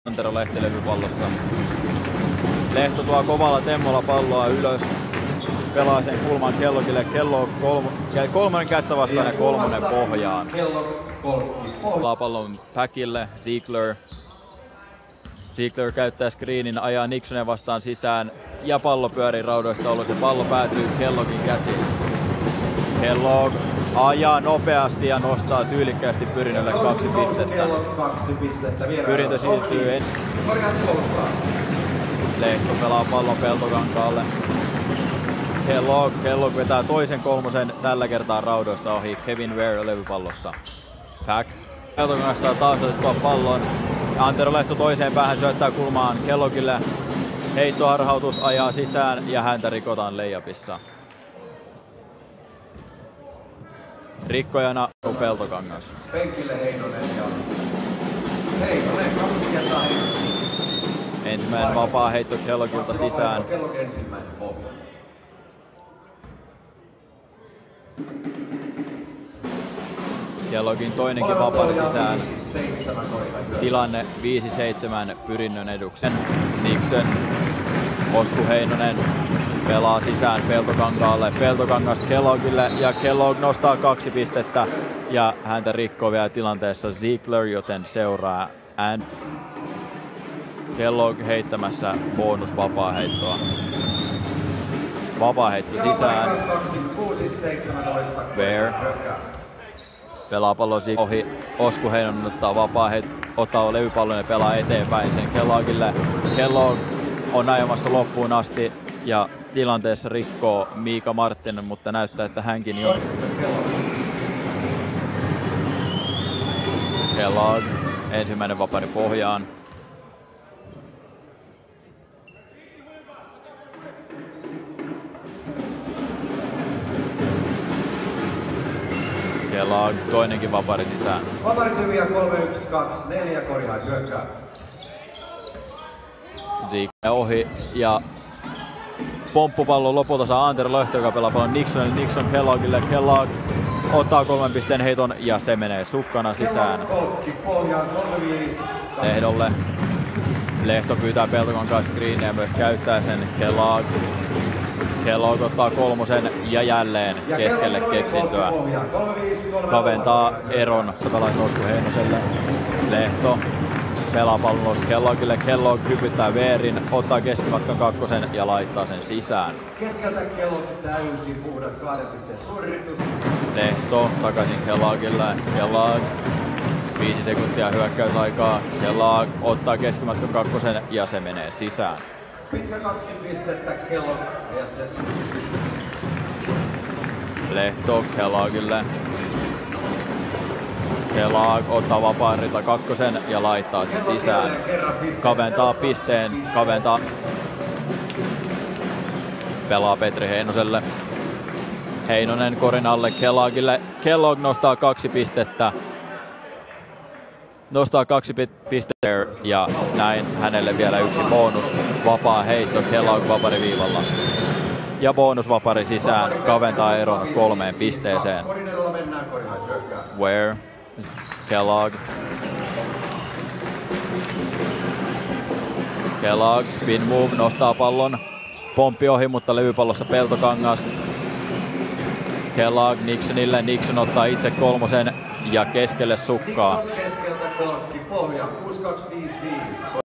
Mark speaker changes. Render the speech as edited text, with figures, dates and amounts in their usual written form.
Speaker 1: Antero Lehti levypallosta. Lehto tuo kovalla temmolla palloa ylös. Pelaa sen kulman Kellogille. Kellogg kolmonen kättä vastaan ja kolmonen pohjaan. Pelaa pallon Packille. Ziegler käyttää screenin, ajaa Nixonia vastaan sisään ja pallo pyörii raudoista ollut. Se pallo päätyy Kelloggin käsiin. Kellogg ajaa nopeasti ja nostaa tyylikkäästi Pyrinnölle 2 pistettä. Pyrintö siirtyy Lehto pelaa pallon Peltokankaalle. Kellogg vetää toisen kolmosen tällä kertaa raudoista ohi. Kevin Ware levypallossa. Pack. Peltokangas saa taas otettua pallon. Antero Lehto toiseen päähän syöttää kulmaan Kelloggille. Heittoharhautus ajaa sisään ja häntä rikotaan layupissa. Rikkojana on Peltokangas.
Speaker 2: Penkille Heinonen ja Heinonen 2 kertaa Heinonen.
Speaker 1: Ensimmäinen vapaa heitto Kelloggilta sisään.
Speaker 2: Kellogg ensimmäinen pohja.
Speaker 1: Kelloggin toinenkin vapaa sisään. Tilanne 5-7 Pyrinnön eduksen. Nixon, Osku Heinonen pelaa sisään Peltokankaalle. Peltokangas Kelloggille ja Kellogg nostaa 2 pistettä ja häntä rikkoo vielä tilanteessa Ziegler, joten seuraa Kellogg heittämässä bonusvapaaheittoa. Vapaaheitto sisään. Bear pelaa pallon ohi. Osku Heinonen ottaa levypallon ja pelaa eteenpäin sen Kelloggille. Kellogg on ajamassa loppuun asti ja tilanteessa rikkoo Miika Marttinen, mutta näyttää, että hänkin jo. Kellogg ensimmäinen vapari pohjaan. Kellogg toinenkin vapari sisään.
Speaker 2: Vaparit hyviä 3-1-2-4 korjaa hyökkää.
Speaker 1: Ziegler ohi ja pomppupallo lopulta saa Antero Lehto, joka pelaa pallon Nixonille. Nixon Kelloggille. Kellogg ottaa 3 pisteen heiton ja se menee sukkana sisään. Lehdolle. Lehto pyytää Peltokankaan screeniä ja myös käyttää sen. Kellogg ottaa kolmosen ja jälleen keskelle keksintöä. Kaventaa eron. Se pelaa Osku Heinoselle. Lehto pelaa pallon Kelloggille. Kellogg hypyttää Weerin, ottaa keskimatkan kakkosen ja laittaa sen sisään.
Speaker 2: Keskeltä Kellogg täysin puhdas 2 pisteen suoritus.
Speaker 1: Lehto takaisin Kelloggille. Kellogg 5 sekuntia hyökkäysaikaa. Kellogg ottaa keskimatkan kakkosen ja se menee sisään.
Speaker 2: Pitkä 2 pistettä Kellogg ja se.
Speaker 1: Lehto Kelloggille. Kellogg ottaa vapaan rita kakkosen ja laittaa sen sisään. Kaventaa pisteen, pelaa Petri Heinoselle. Heinonen korin alle Kelloggille. Kellogg nostaa 2 pistettä. Nostaa 2 pistettä ja näin hänelle vielä yksi bonus vapaa heitto Kellogg vapariviivalla. Ja bonusvapari sisään, kaventaa eron 3 pisteeseen. Ware, Kellogg. Kellogg spin move, nostaa pallon. Pomppi ohi, mutta levypallossa Peltokangas. Kellogg Nixonille, Nixon ottaa itse kolmosen ja keskelle sukkaa.
Speaker 2: Keskeltä Kolkki pohja 6-2-5-5.